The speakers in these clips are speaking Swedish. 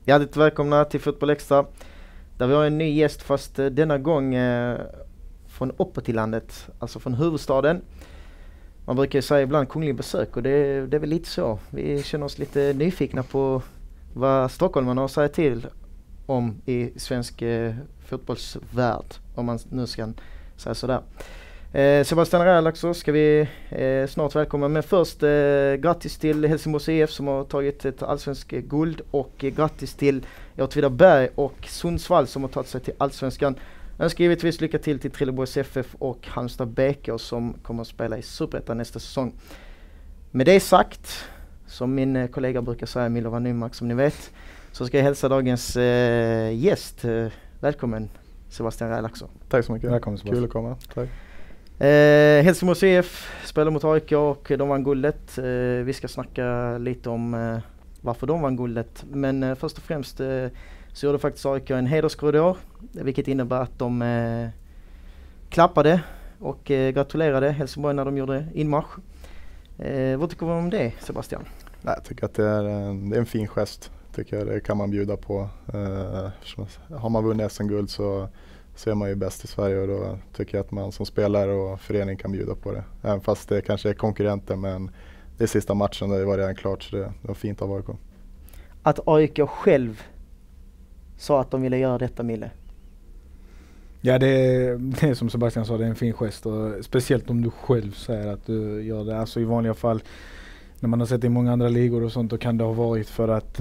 Hjärtligt välkomna till Fotboll Extra. Där vi har en ny gäst, fast denna gång från uppåt i landet, alltså från huvudstaden. Man brukar säga ibland kunglig besök, och det är väl lite så. Vi känner oss lite nyfikna på vad stockholmarna har att säga till om i svensk fotbollsvärld, om man nu ska säga sådär. Sebastian Relaxo ska vi snart välkomna, men först grattis till Helsingborgs IF som har tagit ett allsvensk guld, och grattis till Åtvidaberg och Sundsvall som har tagit sig till allsvenskan. Jag önskar givetvis lycka till Trelleborgs FF och Halmstad BK som kommer att spela i Superettan nästa säsong. Med det sagt, som min kollega brukar säga, Milovan Nymark som ni vet, så ska jag hälsa dagens gäst. Välkommen Sebastian Relaxo. Tack så mycket. Välkommen Sebastian. Kul att komma. Tack. Helsingborgs IF spelar mot AIK och de vann guldet. Vi ska snacka lite om varför de vann guldet. Men först och främst så gjorde faktiskt AIK en hederskorridor, vilket innebär att de klappade och gratulerade Helsingborg när de gjorde inmarsch. Vad tycker du om det, Sebastian? Nej, jag tycker att det är en fin gest. Tycker jag, det kan man bjuda på. Har man vunnit SM-guld så är man ju bäst i Sverige, och då tycker jag att man som spelare och förening kan bjuda på det. Även fast det kanske är konkurrenter, men det är sista matchen, det var redan klart, så det var fint av AIK. Att AIK själv sa att de ville göra detta, Mille? Ja, det är som Sebastian sa, det är en fin gest, och speciellt om du själv säger att du gör det. Alltså i vanliga fall, när man har sett i många andra ligor och sånt, då kan det ha varit för att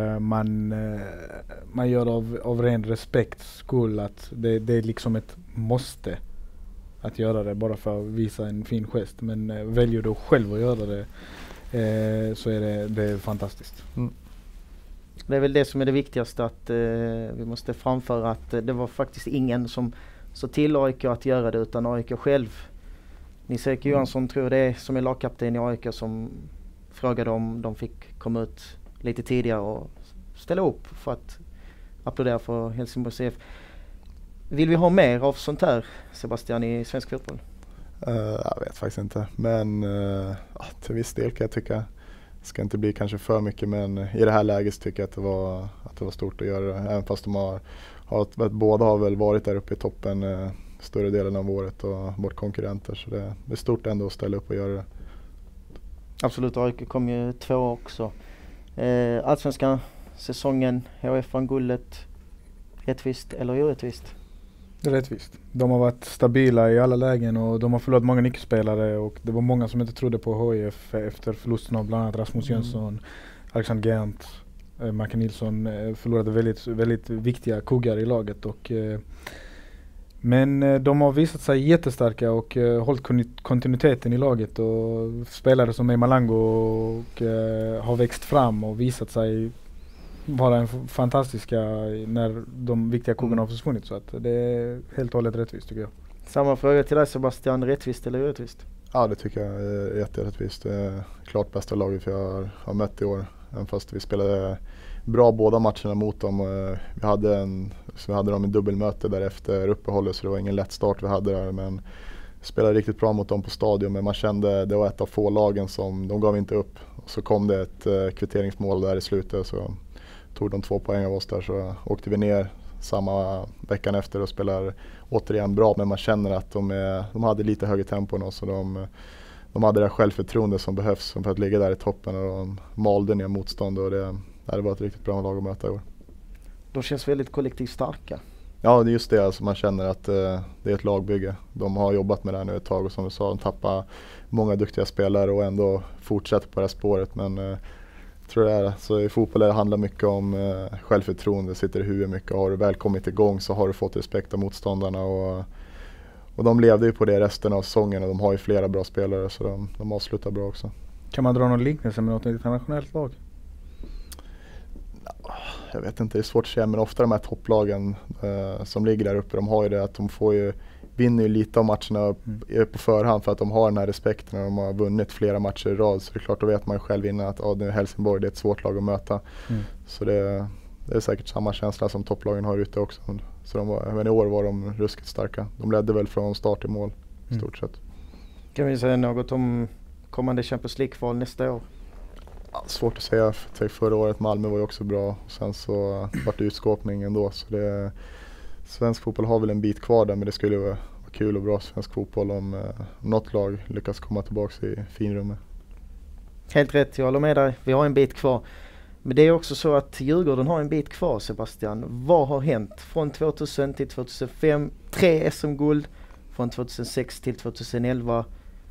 man gör det av ren respekt skull, att det är liksom ett måste att göra det bara för att visa en fin gest. Men väljer du själv att göra det så är det fantastiskt. Mm. Det är väl det som är det viktigaste, att vi måste framföra att det var faktiskt ingen som så till AIK att göra det, utan AIK själv. Nils-Erik Johansson tror det, som är lagkapten i AIK, som frågade om de fick komma ut lite tidigare och ställa upp för att applådera för Helsingborgs IF. Vill vi ha mer av sånt här, Sebastian, i svensk fotboll? Jag vet faktiskt inte, men till viss del kan jag tycka. Det ska inte bli kanske för mycket, men i det här läget tycker jag att det var stort att göra det. Även fast båda har väl varit där uppe i toppen större delen av året och varit konkurrenter, så det är stort ändå att ställa upp och göra det. Absolut, AIK kom ju 2 också. Allsvenska säsongen, HF vann guldet. Rättvist eller orättvist? Det är rättvist. De har varit stabila i alla lägen, och de har förlorat många nyckelspelare, och det var många som inte trodde på HIF efter förlusten av bland annat Rasmus Jönsson, Alexander Gant, Martin Nilsson förlorade väldigt, väldigt viktiga kuggar i laget, men de har visat sig jättestarka och hållit kontinuiteten i laget, och spelare som Malango har växt fram och visat sig vara en fantastiska när de viktiga kuggarna har försvunnit, så att det är helt och hållet rättvist tycker jag. Samma fråga till dig, Sebastian, rättvist eller orättvist? Ja, det tycker jag är jätterättvist. Det är klart bästa laget jag har mött i år, även fast vi spelade bra båda matcherna mot dem. Vi hade dem i dubbelmöte därefter uppehållet, så det var ingen lätt start vi hade där, men spelade riktigt bra mot dem på stadion. Men man kände, det var ett av få lagen som de gav inte upp, och så kom det ett kvitteringsmål där i slutet, så tog de 2 poäng av oss där, så åkte vi ner samma veckan efter och spelar återigen bra, men man känner att de hade lite högre tempo än oss, och de hade det självförtroende som behövs för att ligga där i toppen, och de malde ner motstånd, och det var ett riktigt bra lag att möta i år. De känns väldigt kollektivt starka. Ja, det är just det, alltså man känner att det är ett lagbygge. De har jobbat med det här nu ett tag, och som du sa, de tappar många duktiga spelare och ändå fortsätter på det här spåret, men jag tror det är så i fotboll handlar mycket om självförtroende, sitter i huvudet mycket. Har du väl kommit igång så har du fått respekt av motståndarna, och de levde ju på det resten av säsongen, och de har ju flera bra spelare, så de avslutar bra också. Kan man dra någon liknelse med något internationellt lag? Jag vet inte, det är svårt att säga, men ofta de här topplagen som ligger där uppe, de har ju det att de vinner ju lite av matcherna på förhand för att de har den här respekten, och de har vunnit flera matcher i rad, så det är klart, då vet man ju själv innan att nu är Helsingborg, det är ett svårt lag att möta. Så det är säkert samma känsla som topplagen har ute också. Så även i år var de ruskigt starka. De ledde väl från start till mål i stort sett. Kan vi säga något om kommande Champions League-kval nästa år? Svårt att säga. Förra året Malmö var ju också bra. Sen så var det utskåpning ändå. Så svensk fotboll har väl en bit kvar där, men det skulle vara kul och bra svensk fotboll om något lag lyckas komma tillbaka i finrummet. Helt rätt, jag håller med dig. Vi har en bit kvar. Men det är också så att Djurgården har en bit kvar, Sebastian. Vad har hänt från 2000 till 2005? 3 SM-guld. Från 2006 till 2011.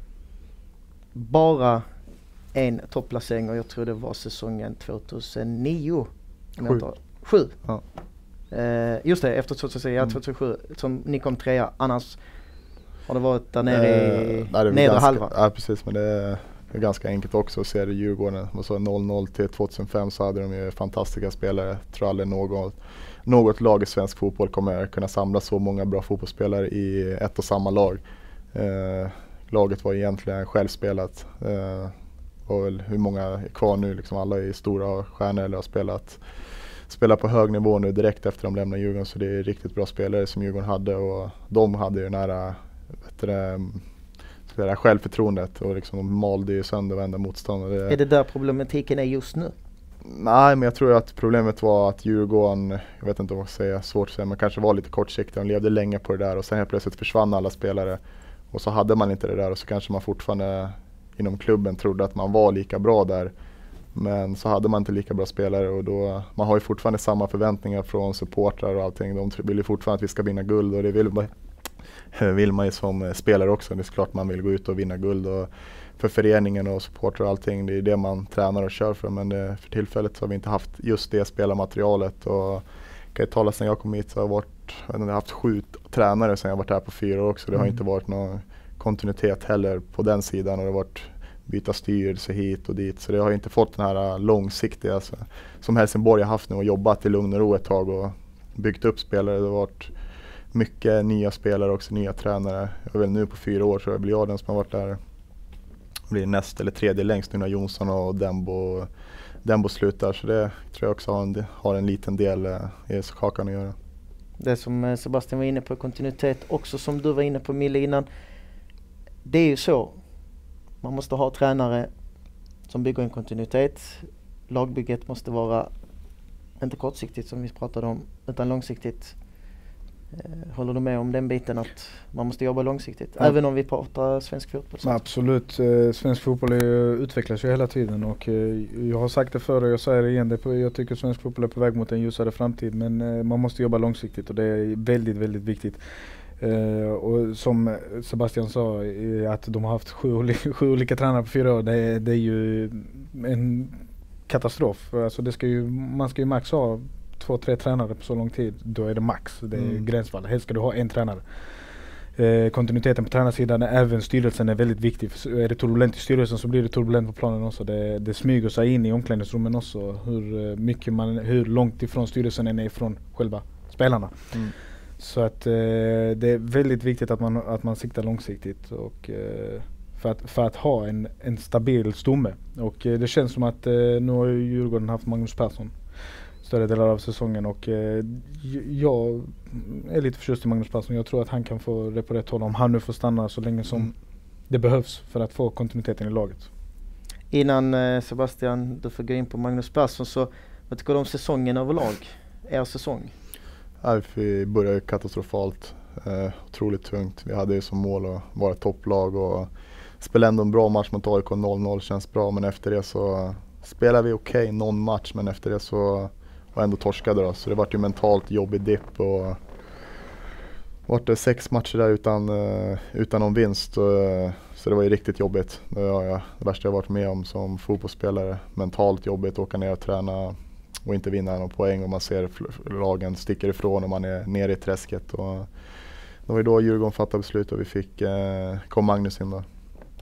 Bara en topplacering, och jag tror det var säsongen 2009. 7. Ja. Just det, efter 2007 som ni kom 3. Annars har det varit där nere i nedre halva. Ja, precis, men det är ganska enkelt också att se det. Djurgården, och så 0-0 till 2005 så hade de ju fantastiska spelare. Jag tror aldrig något lag i svensk fotboll kommer kunna samla så många bra fotbollsspelare i ett och samma lag. Laget var egentligen självspelat. Och väl hur många är kvar nu, liksom alla är stora stjärnor eller har spelat på hög nivå nu direkt efter de lämnar Djurgården, så det är riktigt bra spelare som Djurgården hade, och de hade ju nära självförtroendet och liksom de malde ju sönder varenda motståndare. Är det där problematiken är just nu? Nej, men jag tror att problemet var att Djurgården, jag vet inte vad jag ska säga, svårt att säga, men kanske var lite kortsiktig. De levde länge på det där och sen helt plötsligt försvann alla spelare, och så hade man inte det där, och så kanske man fortfarande inom klubben trodde att man var lika bra där. Men så hade man inte lika bra spelare, och då, man har ju fortfarande samma förväntningar från supportrar och allting. De vill ju fortfarande att vi ska vinna guld, och det vill man ju som spelare också. Det är klart man vill gå ut och vinna guld, och för föreningen och supportrar och allting, det är det man tränar och kör för. Men för tillfället så har vi inte haft just det spelarmaterialet, och kan jag tala sedan jag kom hit så har jag har haft 7 tränare sedan jag varit här på 4 år också. Det har inte varit någon kontinuitet heller på den sidan, och det har varit byta styrelse hit och dit, så det har inte fått den här långsiktiga som Helsingborg har haft nu och jobbat i lugn och ro ett tag och byggt upp spelare. Det har varit mycket nya spelare också, nya tränare. Jag väl nu på 4 år så jag blir jag den som har varit där, blir näst eller tredje längst nu när Jonsson och Dembo slutar, så det tror jag också har en liten del i kakan att göra. Det som Sebastian var inne på, kontinuitet också, som du var inne på Mille innan, det är ju så. Man måste ha tränare som bygger en kontinuitet. Lagbygget måste vara inte kortsiktigt som vi pratade om, utan långsiktigt. Håller du med om den biten att man måste jobba långsiktigt? Ja. Även om vi pratar svensk fotboll. Absolut. Svensk fotboll utvecklas ju hela tiden, och jag har sagt det förr och jag säger det igen. Jag tycker svensk fotboll är på väg mot en ljusare framtid, men man måste jobba långsiktigt, och det är väldigt, väldigt viktigt. Och som Sebastian sa, att de har haft 7 olika tränare på 4 år, det är ju en katastrof. Alltså man ska ju max ha 2-3 tränare på så lång tid. Då är det max, det är gränsfall. Helst ska du ha en tränare. Kontinuiteten på tränarsidan, även styrelsen är väldigt viktig. Är det turbulent i styrelsen så blir det turbulent på planen också. Det smyger sig in i omklädningsrummen också, hur långt ifrån styrelsen är ifrån själva spelarna. Så att det är väldigt viktigt att man siktar långsiktigt, och för att ha en stabil stomme. Och det känns som att nu har Djurgården haft Magnus Persson större delar av säsongen, och jag är lite förtjust i Magnus Persson. Jag tror att han kan få det på rätt håll om han nu får stanna så länge som det behövs för att få kontinuiteten i laget. Innan Sebastian, du får gå in på Magnus Persson, så vad tycker du om säsongen överlag? Er säsong? Vi började katastrofalt, otroligt tungt. Vi hade ju som mål att vara topplag och spela ändå en bra match mot AIK. 0-0 känns bra, men efter det så spelade vi okej någon match, men efter det så var ändå torskade då. Så det var ju mentalt jobbig dipp, och vart det 6 matcher där utan någon vinst, så det var ju riktigt jobbigt. Det var det värsta jag varit med om som fotbollsspelare. Mentalt jobbigt, åka ner och träna och inte vinna någon poäng, och man ser lagen sticker ifrån och man är nere i träsket. Och det var ju då Djurgården fattade beslut, och vi kom Magnus in då.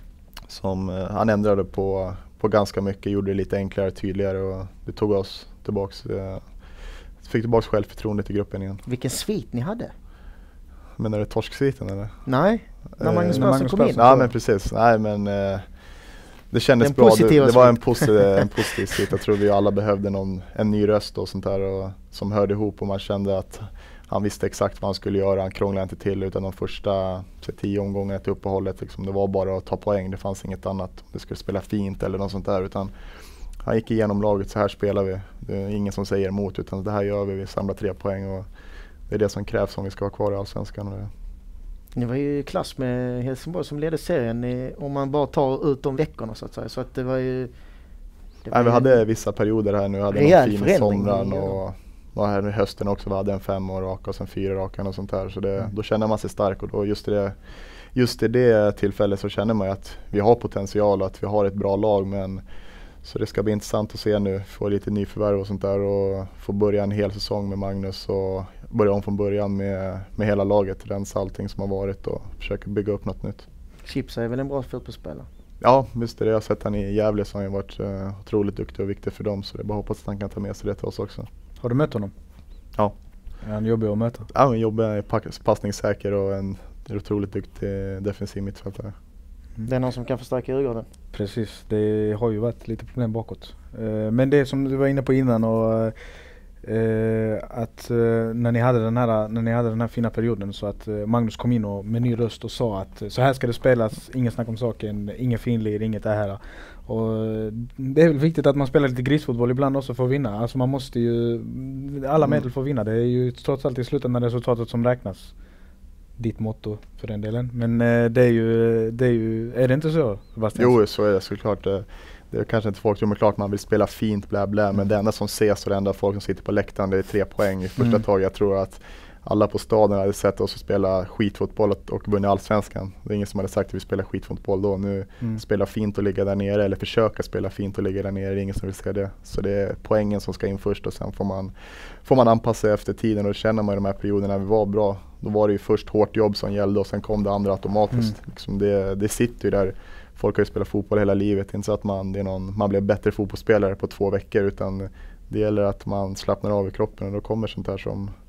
Han ändrade på ganska mycket, gjorde det lite enklare, tydligare, och det tog oss tillbaks. Fick tillbaks självförtroendet i gruppen igen. Vilken svit ni hade? Men är det torsksviten eller? Nej, när Magnus Persson kom in. Ja, men precis. Nej, men det kändes bra. Det var en positiv svit. Jag tror vi alla behövde en ny röst och sånt där, och som hörde ihop, och man kände att han visste exakt vad han skulle göra. Han krånglade inte till, utan de första 10 omgångarna till uppehållet liksom, det var bara att ta poäng. Det fanns inget annat. Det skulle spela fint eller något sånt där, utan han gick igenom laget, så här spelar vi. Det är ingen som säger emot, utan det här gör vi samlar 3 poäng och det är det som krävs om vi ska vara kvar i Allsvenskan. Ni var ju i klass med Helsingborg som ledde serien om man bara tar ut de veckorna så att säga. Så att det var ju... Vi hade vissa perioder här nu, hade någon fin somran och här i hösten också, vi hade en 5 år raka och sen 4 raka och sånt där. Så då känner man sig stark, och då just i det tillfället så känner man ju att vi har potential och att vi har ett bra lag. Men så det ska bli intressant att se nu, få lite nyförvärv och sånt där och få börja en hel säsong med Magnus och börja om från början med hela laget, rensa allting som har varit och försöka bygga upp något nytt. Chips är väl en bra fotbollsspelare? Ja, visst är det. Jag har sett han i Gävle, så har han varit otroligt duktig och viktig för dem, så det är bara hoppas att han kan ta med sig det till oss också. Har du mött honom? Ja. Är han jobbig att möta? Ja, han jobbar passningssäker och en otroligt duktig defensiv mittfältare. Det är någon som kan förstärka Djurgården. Precis, det har ju varit lite problem bakåt. Men det som du var inne på innan, och att när ni hade den här fina perioden, så att Magnus kom in och med ny röst och sa att så här ska det spelas, ingen snack om saken, ingen finlir, inget det här. Och det är väl viktigt att man spelar lite grisfotboll ibland också för att vinna. Alltså man måste ju, alla medel får vinna. Det är ju trots allt i slutändan resultatet som räknas. Ditt motto för den delen. Men det är det inte så, Sebastian? Jo, så är det såklart. Det är kanske inte folk som är klart man vill spela fint blä blä, men det enda som ses och det enda folk som sitter på läktaren, det är 3 poäng i första taget. Jag tror att alla på staden hade sett oss spela skitfotboll och vunnit Allsvenskan. Det är ingen som hade sagt att vi spelar skitfotboll då. Nu spela fint och ligga där nere, eller försöka spela fint och ligga där nere, det är ingen som vill se det. Så det är poängen som ska in först, och sen får man anpassa sig efter tiden. Och det känner man i de här perioderna när vi var bra. Då var det ju först hårt jobb som gällde och sen kom det andra automatiskt. Liksom det sitter ju där. Folk har ju spelat fotboll hela livet. Inte så att man blir bättre fotbollsspelare på 2 veckor, utan det gäller att man slappnar av i kroppen, och då kommer sånt här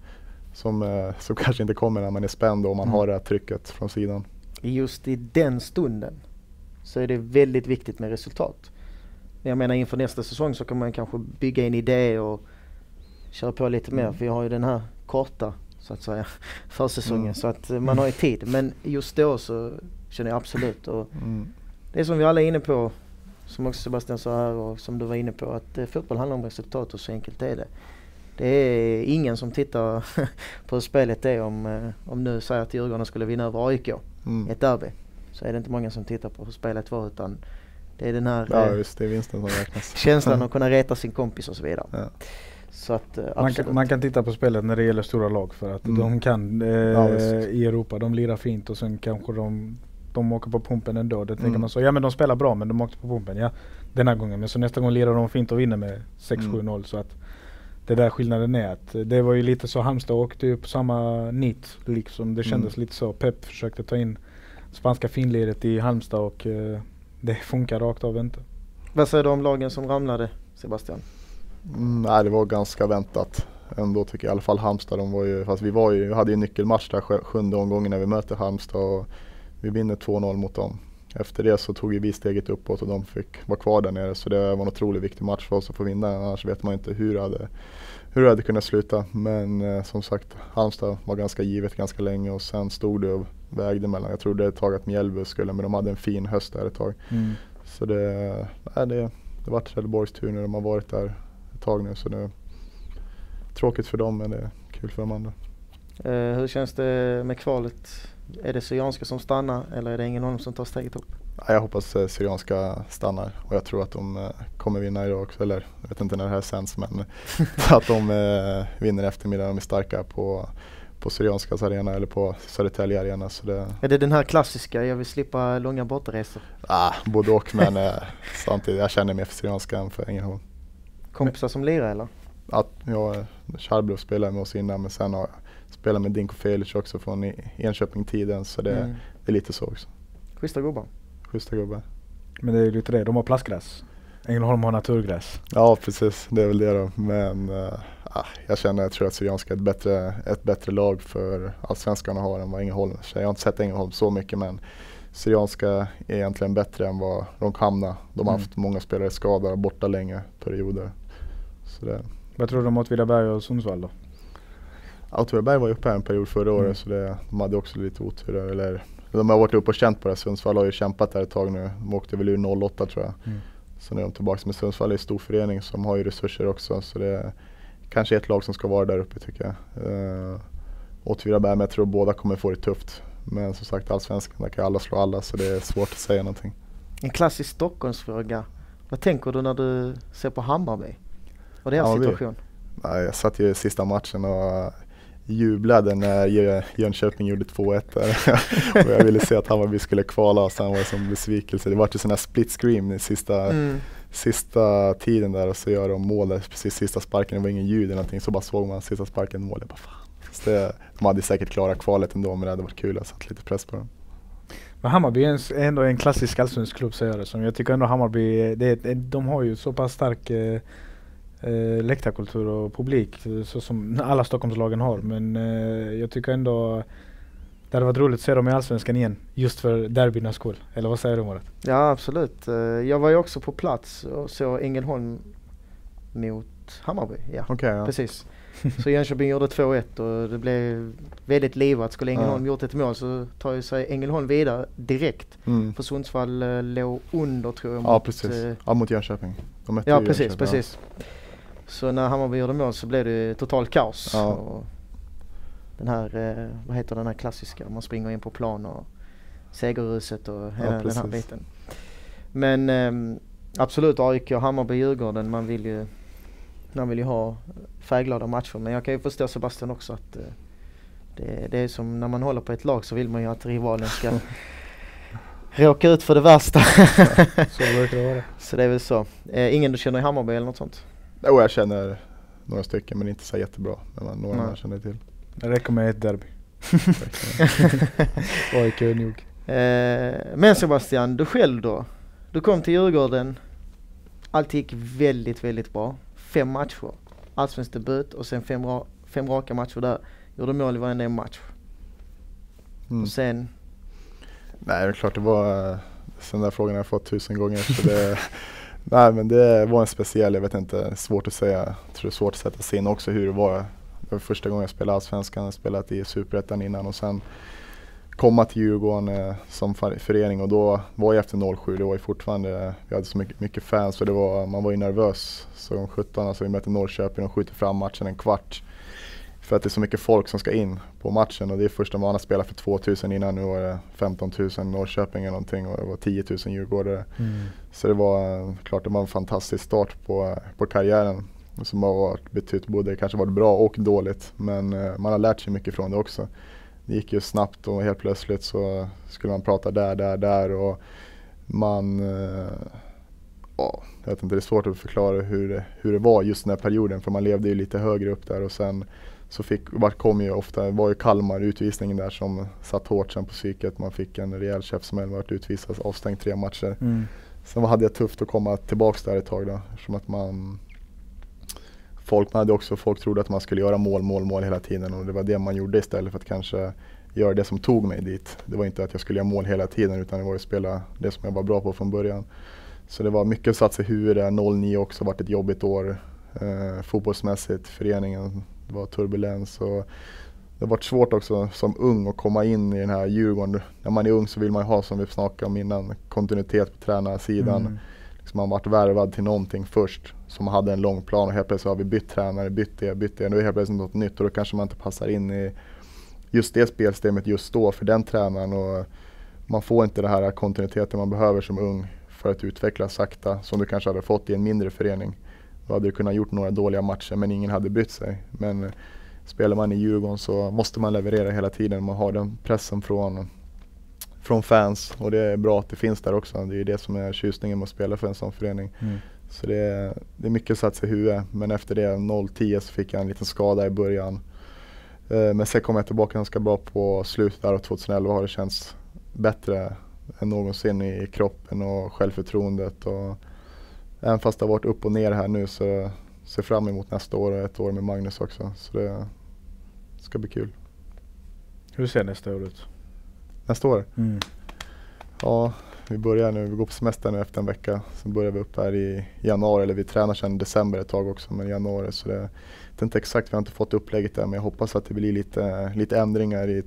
som kanske inte kommer när man är spänd och man har det här trycket från sidan. Just i den stunden så är det väldigt viktigt med resultat. Jag menar, inför nästa säsong så kan man kanske bygga en idé och köra på lite mer, för vi har ju den här korta, så att säga, försäsongen, så att man har ju tid. Men just då så känner jag absolut, och det är som vi alla är inne på, som också Sebastian sa här och som du var inne på, att fotboll handlar om resultat, och så enkelt är det. Det är ingen som tittar på spelet det om nu säger att Djurgården skulle vinna över AIK ett derby. Så är det inte många som tittar på hur spelet var, utan det är den här just det, vinsten som räknas. känslan att kunna reta sin kompis och så vidare. Ja. Så att, man kan titta på spelet när det gäller stora lag, för att de kan i Europa, de lirar fint, och sen kanske de åker på pumpen ändå. Det tänker man så, ja men de spelar bra, men de åkte på pumpen, den här gången. Men så nästa gång lirar de fint och vinner med 6-7-0, så att det där skillnaden är att det var ju lite så, Halmstad åkte ju på samma nit liksom. Det kändes lite så. Pep försökte ta in spanska finliret i Halmstad, och det funkar rakt av inte. Vad säger du om lagen som ramlade, Sebastian? Nej, det var ganska väntat ändå, tycker jag. I alla fall Halmstad, fast vi hade ju en nyckelmatch där 7:e omgången när vi möter Halmstad, och vi vinner 2-0 mot dem. Efter det så tog vi steget uppåt och de fick vara kvar där nere, så det var en otroligt viktig match för oss att få vinna, annars vet man inte hur det hade kunnat sluta. Men som sagt, Halmstad var ganska givet ganska länge, och sen stod det och vägde mellan. Jag trodde ett tag att Mjällby skulle, men de hade en fin höst där ett tag. Så det var Trelleborgs tur när de har varit där ett tag nu, så det är tråkigt för dem, men det är kul för de andra. Hur känns det med kvalet? Är det Syrianska som stannar, eller är det Ängelholm som tar steget upp? Jag hoppas Syrianska stannar, och jag tror att de kommer vinna idag också, eller jag vet inte när det här sänds, men att de vinner eftermiddag. De är starka på Syrianskas arena eller på Södertälje arena. Så det... Är det den här klassiska, jag vill slippa långa bortaresor? Både och, men samtidigt, jag känner mer för Syrianska än för Ängelholm. Kompisar som lirar eller? Charbroff spelade med oss innan, men sen har jag spelat med Dinko Felix också från Enköping-tiden, så det är lite så också. Schyssta gubbar. Men det är ju lite det, de har plastgräs. Ängelholm har naturgräs. Ja, precis, det är väl det då. Men jag tror att Syrianska är ett bättre lag för Allsvenskan har än vad Ängelholm. Så jag har inte sett Ängelholm så mycket, men Syrianska är egentligen bättre än vad de hamnar. De har haft många spelare skadade borta länge perioder. Så det. Vad tror du om Åtvidaberg och Sundsvall då? Åtvidaberg var ju uppe här en period förra året, så de hade också lite otur. Eller, de har varit uppe och känt på det. Sundsvall har ju kämpat där ett tag nu. De åkte väl ur 08 tror jag. Så nu är de tillbaka med Sundsvall är en stor förening som har ju resurser också, så det är kanske ett lag som ska vara där uppe tycker jag. Åtvidaberg, men jag tror båda kommer få det tufft. Men som sagt, allsvenskan, där kan alla slå alla, så det är svårt att säga någonting. En klassisk Stockholmsfråga. Vad tänker du när du ser på Hammarby? Och deras situation? Nej, jag satt ju i sista matchen och jublade när Jönköping gjorde 2-1 där. Och jag ville se att Hammarby skulle kvala, och sen var det som besvikelse. Det var ju sån här split screen i sista tiden där, och så gör de mål där, precis sista sparken. Det var ingen ljud eller någonting, så bara såg man sista sparken mål. Jag bara fan. De hade säkert klarat kvalet ändå, men det hade varit kul att sätta lite press på dem. Men Hammarby är ändå en klassisk allsvensk klubb, säger det som. Jag tycker ändå Hammarby, de har ju så pass stark läktarkultur och publik, så som alla Stockholmslagen har. Men jag tycker ändå det hade varit roligt att se dem i allsvenskan igen, just för derbynas skull. Eller vad säger du, Morat? Ja, absolut. Jag var ju också på plats och såg Ängelholm mot Hammarby. Ja, ja. Precis. Så Jönköping gjorde 2-1 och det blev väldigt livat. Skulle Ängelholm gjort ett mål så tar ju sig Ängelholm vidare direkt. För Sundsvall låg under, tror jag. Ja, precis. Mot Jönköping. Ja, precis. Så när Hammarby gjorde mål så blev det total kaos. Ja. Och den här, vad heter den här klassiska? Man springer in på plan och segerruset och hela den här biten. Men absolut, AIK och Hammarby, Djurgården, man vill ju ha färgglada matcher. Men jag kan ju förstå Sebastian också att det är som när man håller på ett lag, så vill man ju att rivalen ska råka ut för det värsta. Så verkar det vara. Så det är väl så. Ingen du känner i Hammarby eller något sånt? Jo, jag känner några stycken, men inte så jättebra. Men några man känner till. Det räcker med ett derby. AIK är nog. Men Sebastian, du själv då? Du kom till Djurgården. Allt gick väldigt, väldigt bra. 5 matcher. Allsvensk debut och sen 5 raka matcher där. Gjorde mål i varenda match. Och sen... Nej, det är klart det var... Den där frågan har jag fått 1000 gånger. Så det, nej, men det var en speciell, jag vet inte, svårt att säga. Jag tror det är svårt att sätta sig in också hur det var. Det var första gången jag spelade allsvenskan. Jag har spelat i Superettan innan och sen komma till Djurgården som förening, och då var jag efter 07, det var ju fortfarande, vi hade så mycket fans, så man var ju nervös. Så om 17, alltså vi mötte Norrköping och skjuter fram matchen en kvart för att det är så mycket folk som ska in på matchen, och det är första man har spelat för 2000 innan, nu var det 15 000 Norrköping eller någonting och det var 10 000 djurgårdare. Så det var klart, det var en fantastisk start på karriären som har betytt både kanske varit bra och dåligt, men man har lärt sig mycket från det också. Det gick ju snabbt och helt plötsligt så skulle man prata där och man, jag vet inte, det är svårt att förklara hur det var just den här perioden, för man levde ju lite högre upp där, och sen så var ju Kalmar utvisningen där som satt hårt sen på psyket. Man fick en rejäl käftsmäll, vart utvisad, avstängt 3 matcher. Sen hade jag tufft att komma tillbaks där ett tag då, som att folk trodde att man skulle göra mål hela tiden, och det var det man gjorde istället för att kanske göra det som tog mig dit. Det var inte att jag skulle göra mål hela tiden, utan det var att spela det som jag var bra på från början. Så det var mycket sats i huvudet. 09 också varit ett jobbigt år fotbollsmässigt, föreningen, det var turbulens, och det har varit svårt också som ung att komma in i den här Djurgården. När man är ung så vill man ju ha, som vi snackade om innan, kontinuitet på tränarsidan. Liksom man har varit värvad till någonting först som hade en lång plan, och helt plötsligt har vi bytt tränare, bytt det. Nu är helt plötsligt något nytt, och då kanske man inte passar in i just det spelsystemet just då för den tränaren, och man får inte det här kontinuiteten man behöver som ung för att utvecklas sakta, som du kanske hade fått i en mindre förening. Då hade du kunnat gjort några dåliga matcher, men ingen hade brytt sig. Men spelar man i Djurgården så måste man leverera hela tiden. Man har den pressen från fans, och det är bra att det finns där också. Det är det som är tjusningen med att spela för en sån förening. Så det är mycket sats i huvudet, men efter det 0-10 så fick jag en liten skada i början. Men sen kom jag tillbaka ganska bra på slutet där, och 2011 har det känts bättre än någonsin i kroppen och självförtroendet. Och även fast det har varit upp och ner här nu, så ser fram emot nästa år och ett år med Magnus också. Så det ska bli kul. Hur ser nästa år ut? Nästa år? Ja, vi börjar nu. Vi går på semester nu efter en vecka. Sen börjar vi upp här i januari, eller vi tränar sedan december ett tag också, men januari. Så det är inte exakt, vi har inte fått upplägget där, men jag hoppas att det blir lite ändringar i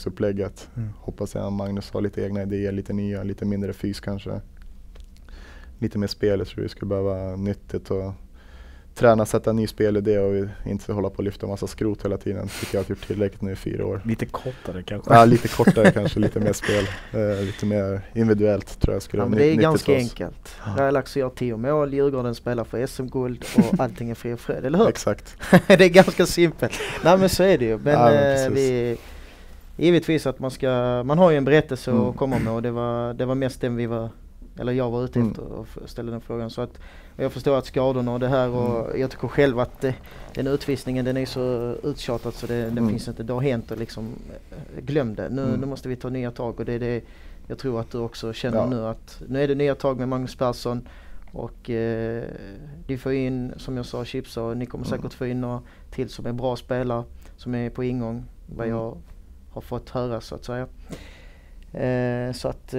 försäsongsupplägget. Hoppas att Magnus har lite egna idéer, lite nya, lite mindre fys kanske. lite mer spel. Jag tror det skulle behöva nyttigt och träna, sätta en ny spelidé och inte hålla på och lyfta en massa skrot hela tiden. Tycker jag har gjort tillräckligt nu i 4 år. Lite kortare kanske? Ja, lite kortare kanske, lite mer spel. Lite mer individuellt tror jag skulle vara men det är nyttigt ganska enkelt. Relax gör 10 mål, Djurgården spelar för SM-guld och allting är fri och fred, eller hur? Exakt. Det är ganska simpelt. Nej men så är det ju. Men, men givetvis att man har ju en berättelse att komma med och det var mest den jag var ute efter och ställde den frågan. Så att jag förstår att skadorna och det här och jag tycker själv att den utvisningen den är så uttjatad så den finns inte. Det har hänt och liksom glöm det. Nu måste vi ta nya tag och det är det jag tror att du också känner nu att nu är det nya tag med Magnus Persson och de får in som jag sa Chipsa och ni kommer säkert få in några till som är bra spelare som är på ingång vad jag har fått höra så att säga. Så att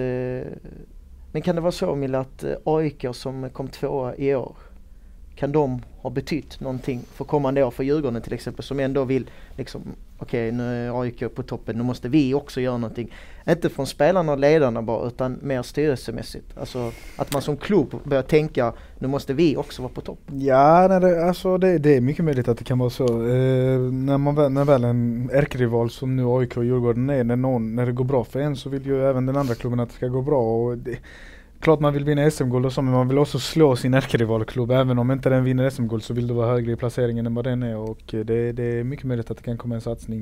men kan det vara så Mille att AIK som kom 2 i år, kan de ha betytt någonting för kommande år för Djurgården till exempel som ändå vill liksom okej, nu är AIK på toppen, nu måste vi också göra någonting. Inte från spelarna och ledarna bara utan mer styrelsemässigt. Alltså att man som klubb börjar tänka nu måste vi också vara på topp. Ja, det är mycket möjligt att det kan vara så. När väl en ärkerival som nu AIK och Djurgården är, när det går bra för en så vill ju även den andra klubben att det ska gå bra. Och klart man vill vinna SM-guld och så, men man vill också slå sin ärkerivalklubb. Även om inte den vinner SM-guld så vill det vara högre i placeringen än vad den är. Och det är mycket möjligt att det kan komma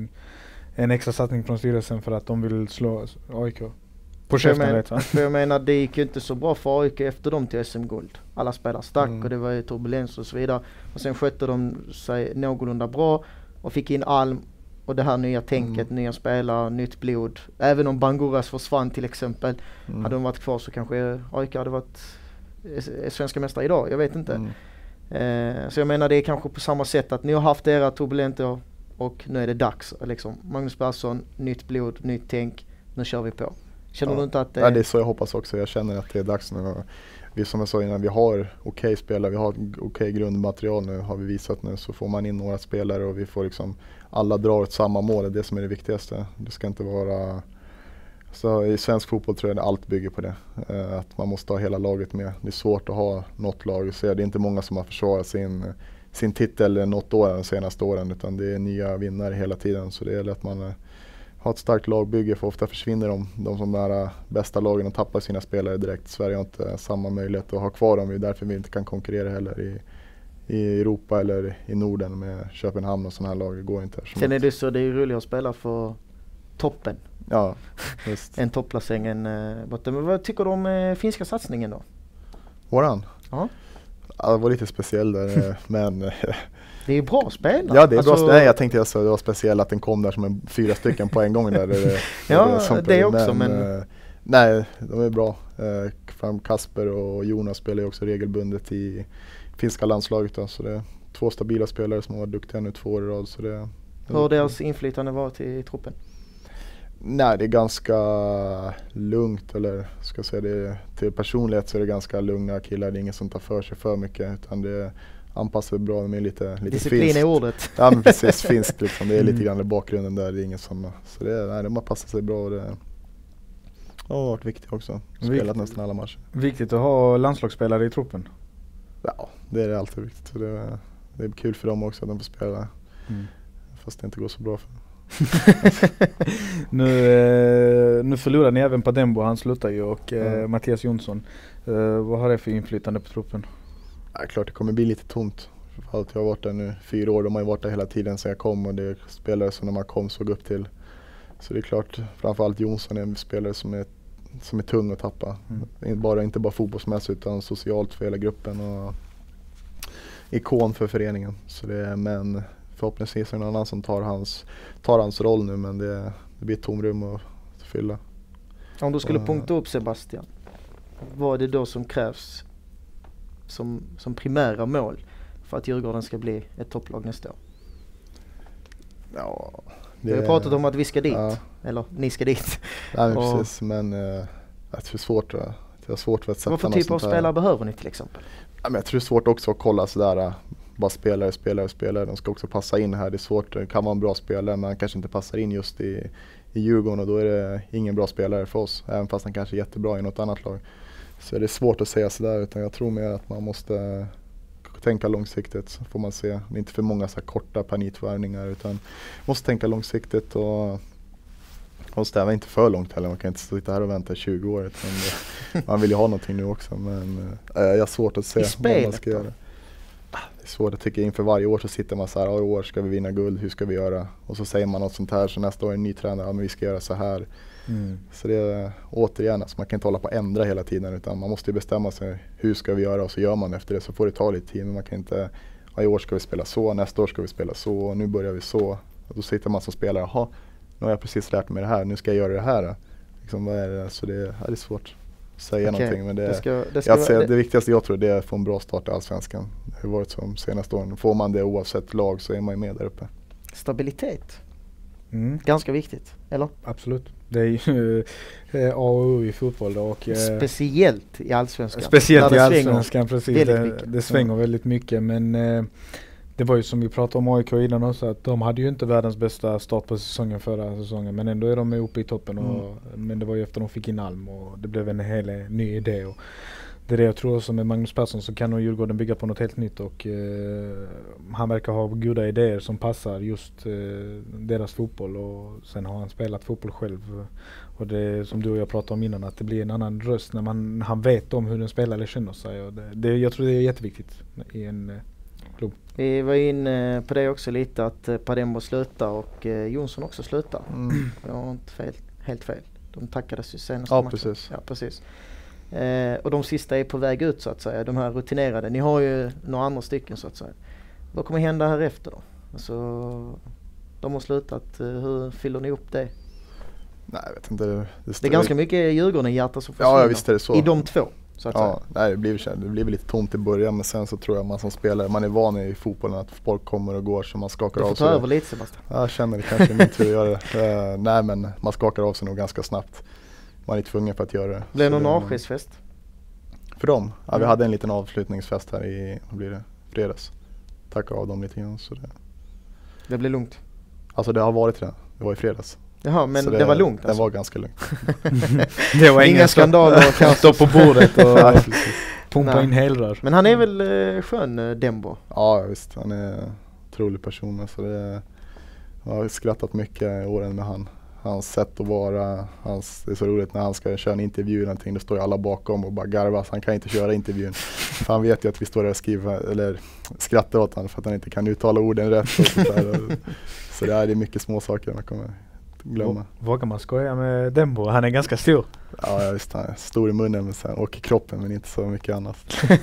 en extra satsning från styrelsen för att de vill slå AIK. På käften för jag menar, det gick ju inte så bra för AIK efter dem till SM-guld. Alla spelare stack och det var ju turbulens och så vidare. Och sen skötte de sig någorlunda bra och fick in Alm och det här nya tänket, nya spelare, nytt blod. Även om Banguras försvann till exempel, hade de varit kvar så kanske AIK hade varit svenska mästare idag, jag vet inte. Så jag menar det är kanske på samma sätt att ni har haft era turbulenter och nu är det dags. Liksom. Magnus Persson, nytt blod, nytt tänk, nu kör vi på. Känner du inte att det... Ja, det är så jag hoppas också. Jag känner att det är dags nu. Vi som jag sa innan, vi har okej spelare, vi har okej grundmaterial nu, har vi visat nu. Så får man in några spelare och vi får liksom alla dra åt samma mål, det är det som är det viktigaste. Det ska inte vara... Så i svensk fotboll tror jag att allt bygger på det. Att man måste ha hela laget med. Det är svårt att ha något lag. Så det är inte många som har försvarat sin titel något år de senaste åren, utan det är nya vinnare hela tiden. Så det gäller att man har ett starkt lagbygge, för ofta försvinner de som är bästa lagen och tappar sina spelare direkt. Sverige har inte samma möjlighet att ha kvar dem, det är därför vi inte kan konkurrera heller i Europa eller i Norden med Köpenhamn och sådana här lag. Det går inte. Sen är det så, det är roligt att spela för toppen. Ja, just. En topplacering botten. Men vad tycker du om finska satsningen då? Våran? Ja. Ja, det var lite speciell där, men... Det är bra spelare. Ja, det är bra spelare. Jag tänkte att det var speciellt att den kom där som 4 stycken på en gång. Det också, men... Nej, de är bra. Kasper och Jonas spelar ju också regelbundet i finska landslaget. Då, så det är 2 stabila spelare som har varit duktiga nu 2 år i rad. Så det hur har deras inflytande varit i truppen? Nej, det är ganska lugnt, eller ska jag säga det, till personlighet så är det ganska lugna killar. Det är ingen som tar för sig för mycket, utan det anpassar bra med lite disciplin finskt. Är ordet. Ja, men precis, finskt liksom. Det är lite grann i bakgrunden där, det är ingen som... Så de har passat sig bra och det har varit viktigt också. Spelat nästan alla matcher. Viktigt att ha landslagsspelare i truppen? Ja, det är alltid viktigt. Så det är kul för dem också att de får spela. Fast det inte går så bra för dem. Nu förlorar ni även på Dembo, han slutar ju, och Mattias Jonsson. Vad har det för inflytande på truppen? Ja, klart det kommer bli lite tomt. För allt jag har varit där nu 4 år, de har ju varit där hela tiden sedan jag kom, och det är spelare som när man kom såg upp till. Så det är klart, framförallt Jonsson är en spelare som är tung att tappa. Inte bara fotbollsmässigt utan socialt för hela gruppen och ikon för föreningen. Så men förhoppningsvis är det någon annan som tar hans roll nu, men det blir ett tomrum att fylla. Om du skulle punkta upp Sebastian, vad är det då som krävs som primära mål för att Djurgården ska bli ett topplag nästa år? Ja, vi har pratat om att vi ska dit, eller ni ska dit. Nej, precis, men jag tror det är svårt. Det är svårt för att sätta. Vad för typ av spelare behöver ni till exempel? Ja, men jag tror det är svårt också att kolla sådär, bara spelare. De ska också passa in här. Det är svårt, det kan vara en bra spelare, men han kanske inte passar in just i Djurgården, och då är det ingen bra spelare för oss, även fast han kanske är jättebra i något annat lag. Så det är svårt att säga sådär, utan jag tror mer att man måste tänka långsiktigt, så får man se. Det är inte för många så här korta panitvärvningar, utan måste tänka långsiktigt och stäva inte för långt heller. Man kan inte sitta här och vänta 20 år, utan man vill ju ha någonting nu också, men jag har svårt att se vad man ska göra. Det är svårt, jag tycker inför varje år så sitter man så här, i år ska vi vinna guld, hur ska vi göra? Och så säger man något sånt här, så nästa år är en ny tränare, men vi ska göra så här. Så det är återigen, alltså man kan inte hålla på att ändra hela tiden, utan man måste ju bestämma sig, hur ska vi göra, och så gör man efter det, så får det ta lite tid. Men man kan inte, i år ska vi spela så, nästa år ska vi spela så, och nu börjar vi så. Och då sitter man som spelare, jaha, nu har jag precis lärt mig det här, nu ska jag göra det här. Liksom, vad är det? Så det är svårt att säga någonting. Men det viktigaste jag tror det är att få en bra start i Allsvenskan. Det har varit som senaste åren. Får man det oavsett lag så är man ju med där uppe. Stabilitet. Ganska viktigt, eller? Absolut. Det är ju A och O i fotboll då, och speciellt i Allsvenskan. Speciellt i Allsvenskan, precis. Det svänger Ja. väldigt mycket, men det var ju som vi pratade om AIK innan också, att de hade ju inte världens bästa start på säsongen förra säsongen, men ändå är de uppe i toppen. Men det var ju efter de fick in Alm, och det blev en hel ny idé. Och det är det jag tror också med Magnus Persson, så kan nog Djurgården bygga på något helt nytt, och han verkar ha goda idéer som passar just deras fotboll, och sen har han spelat fotboll själv. Och det som du och jag pratade om innan, att det blir en annan röst när han vet om hur en spelare känner sig. Och jag tror det är jätteviktigt i en klubb. Vi var inne på det också lite, att Padembo slutar och Jonsson också slutar. Jag har inte helt fel. De tackades ju senast. Ja, precis. Ja, precis. Och de sista är på väg ut så att säga, de här rutinerade. Ni har ju några andra stycken så att säga. Vad kommer hända här efter då? Alltså, de har slutat, hur fyller ni upp det? Nej, jag vet inte. Det är ganska mycket Djurgården i hjärtat som försvinner. Ja, visst är det så. I de två, så att säga. Nej, det blir lite tomt i början, men sen så tror jag man som spelare, man är van i fotbollen att folk kommer och går, så man skakar av sig. Du får ta över lite, Sebastian. Jag känner det kanske min tur att göra det. Nej, men man skakar av sig nog ganska snabbt. Man är tvungen för att göra det. Blev det någon avskedsfest? För dem? Ja, vi hade en liten avslutningsfest här i, vad blir det, fredags. Tacka av dem lite grann. Så det blev lugnt? Alltså det har varit det. Det var i fredags. Jaha, men det var lugnt alltså? Det var ganska lugnt. Det var inga skandaler och kanske stå på bordet och pumpa in helrör. Men han är väl skön, Dembo? Ja, visst. Han är en otrolig person. Alltså jag har skrattat mycket i åren med han. Hans sätt att vara, det är så roligt när han ska köra en intervju eller någonting, då står ju alla bakom och bara garvas. Han kan inte köra intervjun. För han vet ju att vi står där och skriver, eller skrattar åt honom för att han inte kan uttala orden rätt. Och sånt där. Så det är mycket små saker man kommer glömma. Vågar man skoja med Dembo? Han är ganska stor. Ja, just han är stor i munnen och i kroppen, men inte så mycket annat.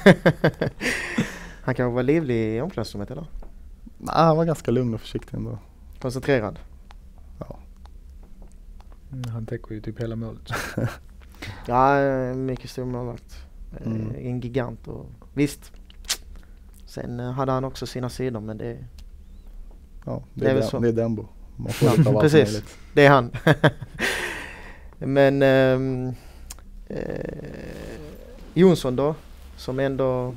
Han kan vara livlig i omklädningsrummet, eller? Nej, han var ganska lugn och försiktig ändå. Koncentrerad? Ja. Han täcker ju typ hela målet. Ja, mycket stor målvakt. En gigant. Och visst, sen hade han också sina sidor, men det... Ja, det är Dembo. Man får lite av precis, möjligt. det är han. Men Jonsson då, som ändå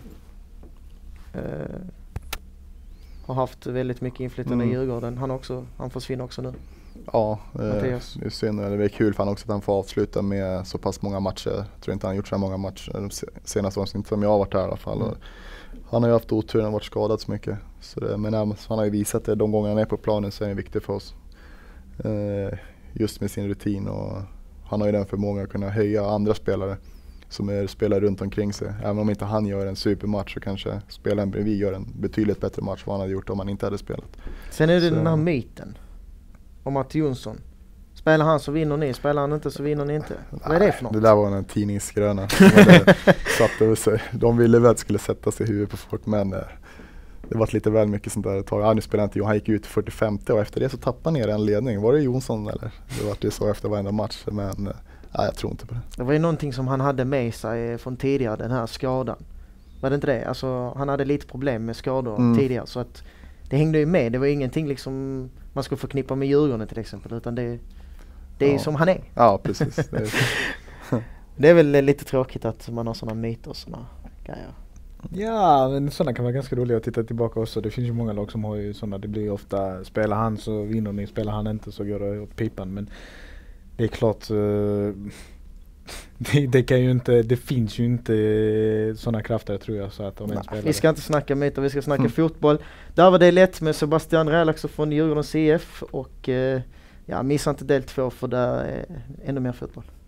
har haft väldigt mycket inflytande i Djurgården. Han försvinner också nu. Ja, det är synd. Det är kul för han också att han får avsluta med så pass många matcher. Jag tror inte han har gjort så många matcher de senaste åren, inte som jag har varit här i alla fall. Han har ju haft otur, han har varit skadad så mycket. Så men han har ju visat det, de gånger han är på planen så är det viktigt för oss. Just med sin rutin, och han har ju den förmågan att kunna höja andra spelare som spelar runt omkring sig. Även om inte han gör en supermatch så kanske spelaren bredvid gör en betydligt bättre match vad han hade gjort om han inte hade spelat. Sen är det den här myten om att Jonsson, spelar han så vinner ni, spelar han inte så vinner ni inte. Vad är det för något? Det där var en tidningsskröna. Satt över sig. De ville väl att det skulle sätta sig i huvudet på folk, men det var lite väl mycket sånt där. Ja, nu spelar inte Johan, han gick ut 45 och efter det så tappade ner en ledning. Var det Jonsson eller? Det var det så efter varenda match, men nej, jag tror inte på det. Det var ju någonting som han hade med sig från tidigare, den här skadan. Var det inte det? Alltså, han hade lite problem med skador tidigare, så att det hängde ju med. Det var ingenting liksom man skulle förknippa med Djurgården till exempel, utan det är ju som han är. Ja, precis. Det är väl lite tråkigt att man har sådana myter och sådana grejer. Ja, men sådana kan vara ganska roliga att titta tillbaka också. Det finns ju många lag som har ju sådana. Det blir ju ofta, spelar han så vinner ni, spelar han inte så går det åt pipan. Men det är klart, Det kan ju inte, det finns ju inte sådana krafter tror jag så att de spelar. Vi ska inte snacka myter, vi ska snacka fotboll. Där var det lätt med Sebastian Relaxo från Djurgårdens CF och missa inte del 2 för där är ännu mer fotboll.